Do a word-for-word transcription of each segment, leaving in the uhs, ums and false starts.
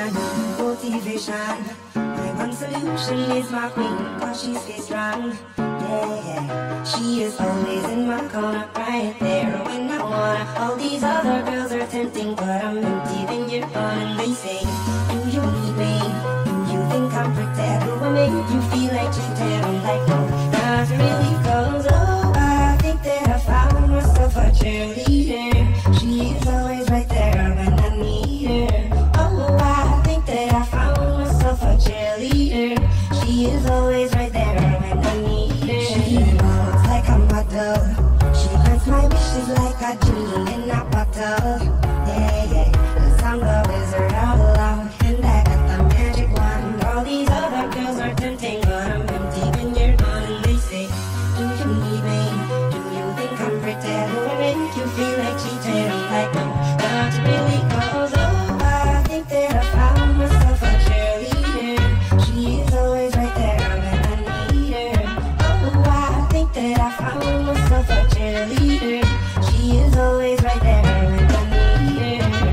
I need motivation. My one solution is my queen, cause she stays strong. Yeah, yeah. She is always in my corner, right there when I wanna. All these other girls are tempting, but I'm empty when you're gone. And they say, do you need me? Do you think I'm pretend? Do I make you feel like cheating? I'm like, no, not really, cause oh, I think that I found myself a cheerleader. She is always right there when I need her. Oh, I think that I found myself a cheerleader. She is always right there when I need her. She walks like a model. She grants my wishes like a genie in a bottle. Yeah, yeah, 'cause I'm the wizard out loud, and I got the magic wand. All these other girls are tempting, but I'm empty when you're gone. And they say, do you need me? Do you think I'm pretty? Do I make you feel like cheating? I'm like, no, not really, cause oh, I think that I found myself a cheerleader. She is always right there when I need her. Oh, I think that I found myself a cheerleader. She is always right there when I need her.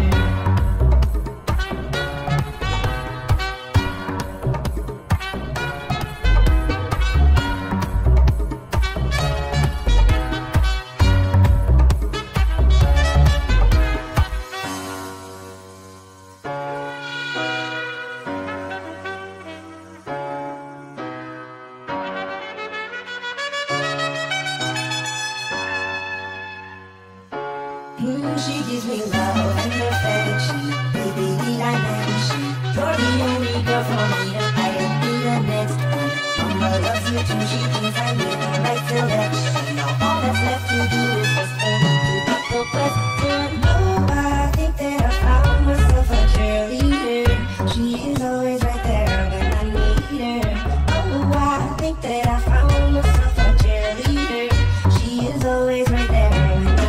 Mm, she gives me love and affection. Baby, need I mention? You're the only girl for me to I don't need the next one. Mama loves you too, she thinks I made the right selection. Now all that's left to do is just for me to put the question. Oh, I think that I found myself a cheerleader. She is always right there when I need her. Oh, I think that I found myself a cheerleader. She is always right there when I need her.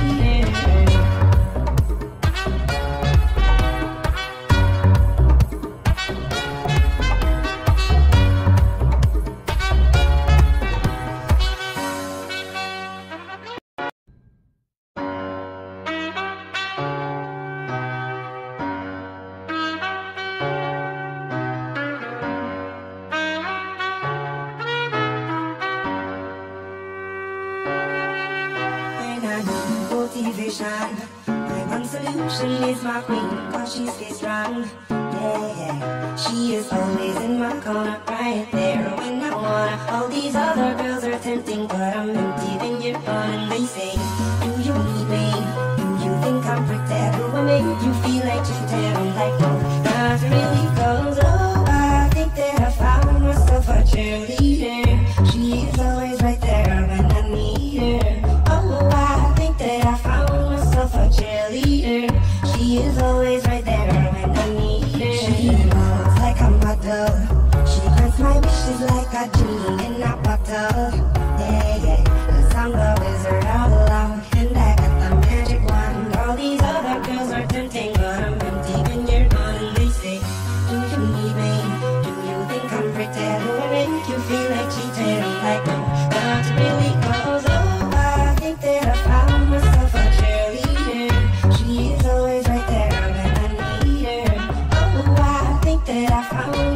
Motivation. My one solution is my queen, cause she stays strong. Yeah, yeah. She is always in my corner, right there when I wanna. All these other girls are tempting, but I'm empty when you're gone. And they say, do you need me? Do you think I'm pretty? Do I make you feel like cheating? I'm like, no, not really, cause oh, I think that I found myself a cheerleader. She is always right there when I need her. Oh, I think that I found myself a cheerleader. She is always right there when I need her. She walks like a model. She grants my wishes like a genie in a bottle. Yeah, yeah, 'cause I'm the wizard out loud, and I got the magic wand. All these other girls are tempting, but I'm empty when you're gone. And they say, do you need me? Do you think I'm pretty? Do I make you feel like cheating? I'm like, no, not really, cause oh, I think that I found myself a cheerleader. She is always right there when I need her. Oh, I think that I found